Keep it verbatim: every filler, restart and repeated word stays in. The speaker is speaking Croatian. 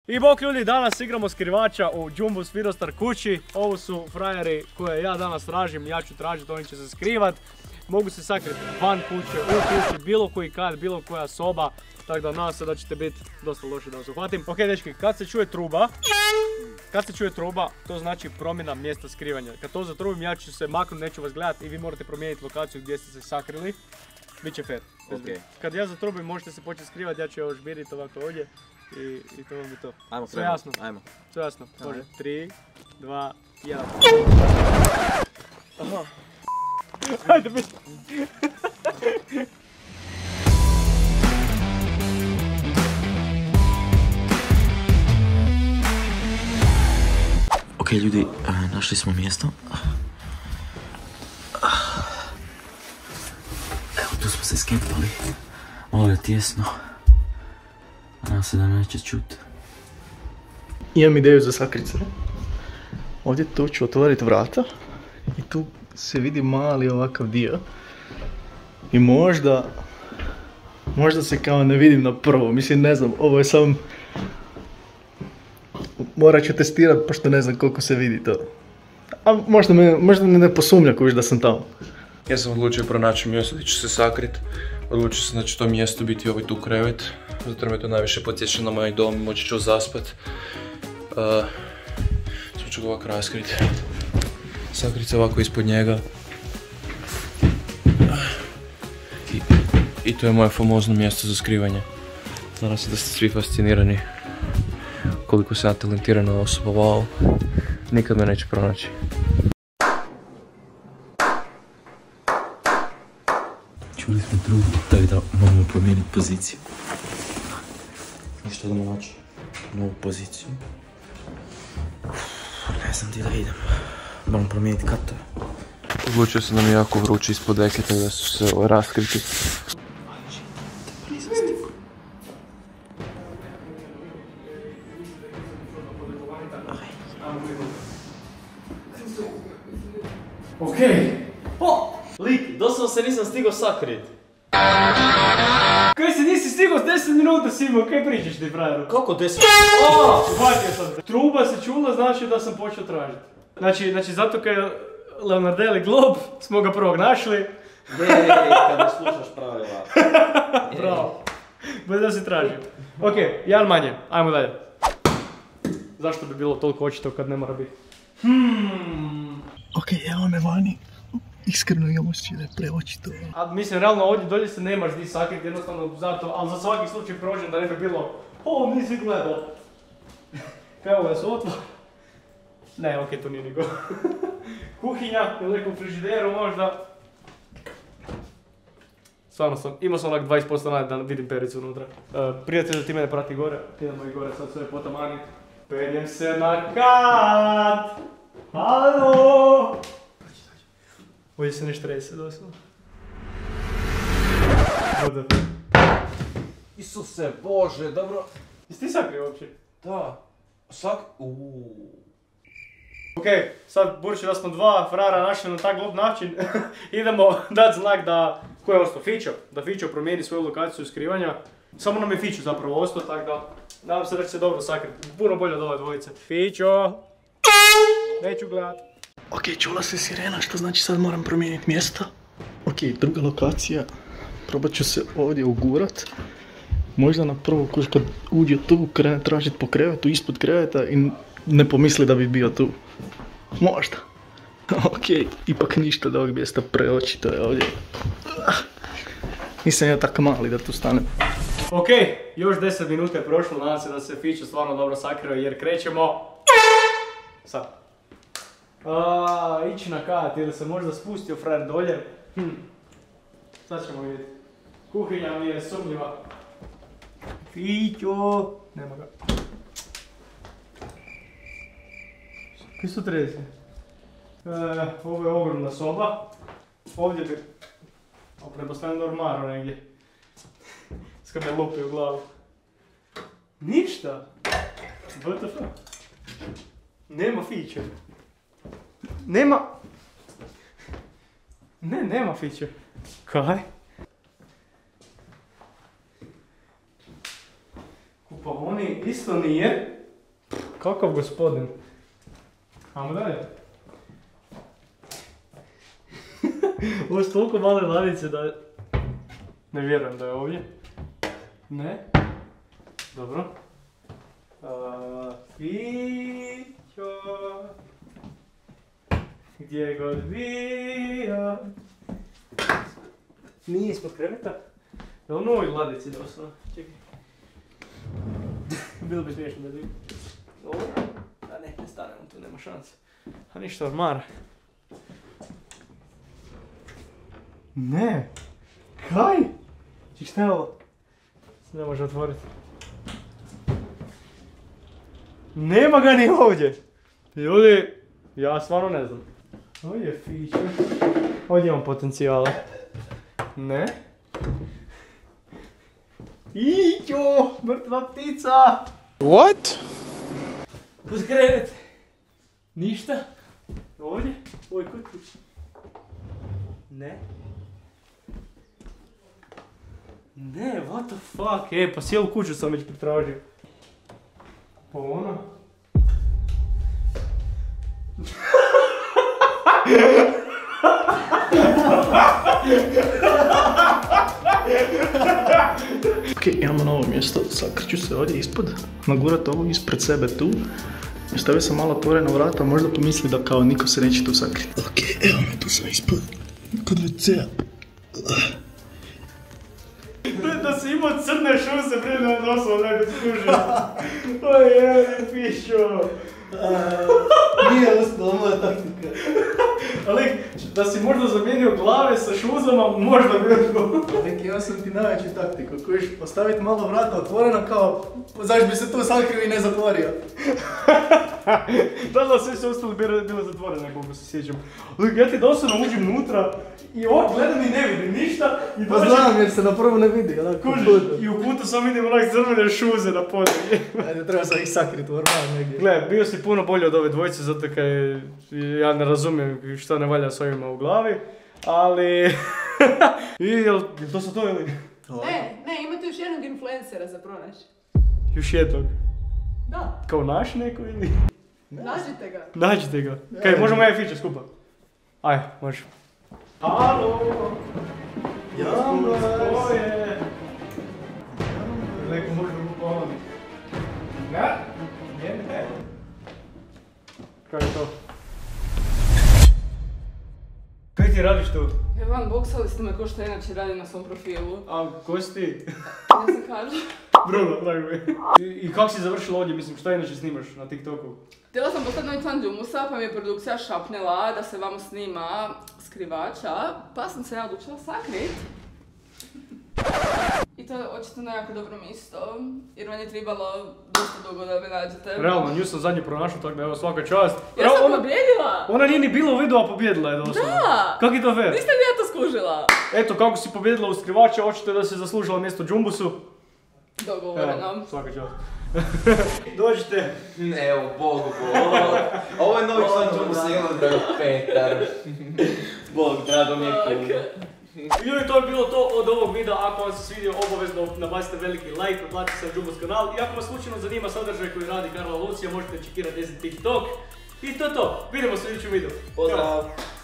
I bok ljudi, danas igramo skrivača u Jumbus Virostar kući. Ovo su frajeri koje ja danas tražim, ja ću tražiti, oni će se skrivat. Mogu se sakriti van kuće, u kući, bilo koji kad, bilo koja soba. Tako da nadam se da ćete biti dosta loši da vas uhvatim. Ok dečki, kad se čuje truba, kad se čuje truba, to znači promjena mjesta skrivanja. Kad to zatrubim, ja ću se maknuti, neću vas gledati i vi morate promijeniti lokaciju gdje ste se sakrili. Biće fair. Okay. Kad ja zatrubim, možete se početi skrivati, ja ću ovo žmiriti ovako ovdje. I, i to vam je to. Ajmo, sve jasno. Ajmo. Sve jasno. Može. tri, dva, jedan. Aha. Ajde, biti. Ok ljudi, našli smo mjesto. Evo tu smo se skepali. Ovo je tjesno. Nadam se da neće čuti. Imam ideju za sakrice. Ovdje tu ću otvoriti vrata i tu se vidi mali ovakav dio. I možda, možda se kao ne vidim na prvo, mislim ne znam, ovo je sam... Morat ću testirati pošto ne znam koliko se vidi to. A možda me, možda me ne posumnja kojiš da sam tamo. Ja sam odlučio pronaći mjesto gdje ću se sakrit. Odlučio sam da će to mjesto biti ovaj tu krevet. Zato me to najviše podsjeća na moj dom, moći ću zaspat. Uh, Samo ću ga ovako raskriti. Sakrit se ovako ispod njega. I, I to je moje famozno mjesto za skrivanje. Nadam se da ste svi fascinirani. Koliko sam ja talentirana osoba, wow. Nikad me neće pronaći. Čuli smo trubu, tako da moramo promijeniti poziciju. I što idemo naći? Novu poziciju. Ne znam gdje da idem. Moram promijeniti katove. Odlučio sam da mi je jako vruće ispod deke, tako da su se raskriti. Okej. O! Lik, doslovno se nisam stigao sakrit. Kaj se nisi stigao s deset minuta, Simo, kaj pričaš ti, frajeru? Kako deset? O, uhvatio sam te. Truba se čula, znači da sam počeo tražiti. Znači, znači zato kaj je Leonardelli glob, smo ga prvog našli. Ej, kada ne slušaš pravila. Bravo. Bude da si tražio. Ok, jedan manje, ajmo dalje. Zašto bi bilo toliko očito kad ne mora biti? Hmm. Ok, evo me vani. Iskreno imam osjećaj da je preočito. A mislim, realno ovdje dolje se nemaš di sakriti, jednostavno zato, ali za svaki slučaj prođem da ne bi bilo o, nisi gledao. Evo ga su otvor. Ne, okej, okay, to nije nigo. Kuhinja, u nekom frižideru možda. Stvarno sam, imao sam onak dvadeset posto nade da vidim pericu unutra. Uh, prijatelj, ti mene prati gore, idemo i gore sad sve potamani. Penjem se na kat! Halo! Ovdje se nešto trese doslovno. Voda. Isuse Bože, dobro. Jesi ti sakrio uopće? Da. Sak... Uuuu. Okej, sad budući da smo dva frara našli na tak glup način, idemo dati znak da... Ko je ostao? Fićo. Da Fićo promijeni svoju lokaciju skrivanja. Samo nam je Fićo zapravo ostao, tako da... Nadam se da će se dobro sakriti. Puno bolje od ove dvojice. Fićo! Neću gledat. Ok, čula se sirena, što znači sad moram promijeniti mjesto. Ok, druga lokacija. Probat ću se ovdje ugurat. Možda na prvu kuž kad uđe tu, krene tražiti po krevetu, ispod kreveta i ne pomisli da bi bio tu. Možda. Ok, ipak ništa da ovog mjesta preočito je ovdje. Nisam ja tako mali da tu stanem. Ok, još deset minuta je prošlo, nadam se da se Fićo stvarno dobro sakrio jer krećemo... Sad. Aaaa, ići na kat ili se možda spustio frajer dolje. Hm. Sad ćemo vidjeti. Kuhinja mi je sumnjiva. Fićo! Nema ga. Kaj su tresi? E, ovo je ogromna soba. Ovdje bi... O, pretpostavljam ormaru negdje. Ska me lupi u glavu. Ništa! W T F? Nema Fiće. Nema... Ne, nema Fiće. Kaj? Kupaoni isto nije. Kakav gospodin. Ajmo dalje. Ovo su toliko male ladice da... Ne vjerujem da je ovdje. Ne. Dobro. Uh, Fićo. Gdje god bio. Nije ispod kreveta. Je li novi ladici doslovno? Čekaj. Bilo bi smiješno da bi... Ovo? Da ne, ne stanemo tu, nema šanse. A ništa ormara. Ne! Kaj? Ček, šta je ovo? Ne može otvoriti. Nema ga ni ovdje! Ljudi, ja stvarno ne znam. Ovdje je fića. Ovdje imam potencijala. Ne? Ićo! Mrtva ptica! What? Uz krevet. Ništa. Ovdje? Oj, kod kući? Ne. Ne, what the fuck? E, pa cijelu kuću sam već pretražio. Pa ono? Ok, imamo novo mjesto, sakriću se ovdje ispod, nagurat ovo ispred sebe tu. I stavio sam malo otvorena vrata, možda pomisli da kao niko se neće tu sakriti. Ok, evo me tu sam ispod, kod ve cea. Da si imao crne šuse prije na nosu, ne bi skužio. Oj, je, pišo. Nije uspjela moja taktika. Ali, da si možda zamijenio glave sa šuzama, možda bi uspjelo. Neki, ja sam ti najveći taktiku, kojiš ostaviti malo vrata otvorena kao, zašto bi se tu sakrio i ne zatvorio. Da, da, sve se ostalo bilo zatvorene, koliko se sjećam. Ali, ja ti doslovno uđem unutra i ovak gledam i ne vidim ništa. I Pa znam jer se na prvu ne vidi, onako kužiš, i u kutu sam vidim onak crvene šuze na podrugi. Ajde, treba sam ih sakriti u orman negdje. Gle, bio si puno bolji od ove dvojice, zato kaj ja ne razumijem šta ne valja s ovima u glavi, ali... I, jel to su to ili? Ne, ne, imate još jednog influencera za pronaći. Još jednog? Da. Kao naš neko ili? Nađite ga. Nađite ga. Kaj, možemo ja i Fića skupa? Aj, može. Alo! Jambas! Ko je? Neko može da mu pomoći. Ne? Ne, ne. Kaj je to? Kaj ti radiš tu? Evan, boksali ste me ko što inače radim na svom profilu. A, ko si ti? Ne se kaže. Bruno, dragi mi. I, I kako si završila ovdje, mislim, šta inače snimaš na TikToku? Htjela sam postati novi član Džumbusa, pa mi je produkcija šapnela da se vamo snima skrivača, pa sam se ja odlučila sakrit. I to je očito na jako dobro mjesto, jer meni je trebalo dosta dugo da me nađete. Realno, nju sam zadnje pronašao, tako da evo svaka čast. Ja sam ona... pobjedila! Ona nije ni bila u videu, a pobjedila je doslovno. Da! Kako je to fair? Niste li ja to skužila? Eto, kako si pobjedila u skrivača, očito je da si zaslužila mjesto Džumbusu. Dogovoreno. Evo, svaka čast. Dođite. Evo, Bogu, Bog. Ovo je novi član Džumbusa, jel, dragi Petar. Bog, drago mi je puno. Ljudi, to je bilo to od ovog videa. Ako vam se svidio, obavezno nabacite veliki like, pretplatite se na Džumbus kanal. I ako vas slučajno zanima sadržaj koji radi Karla Lucija, možete čekirati njezin TikTok. I to je to. Vidimo se u idućem videu. Pozdrav!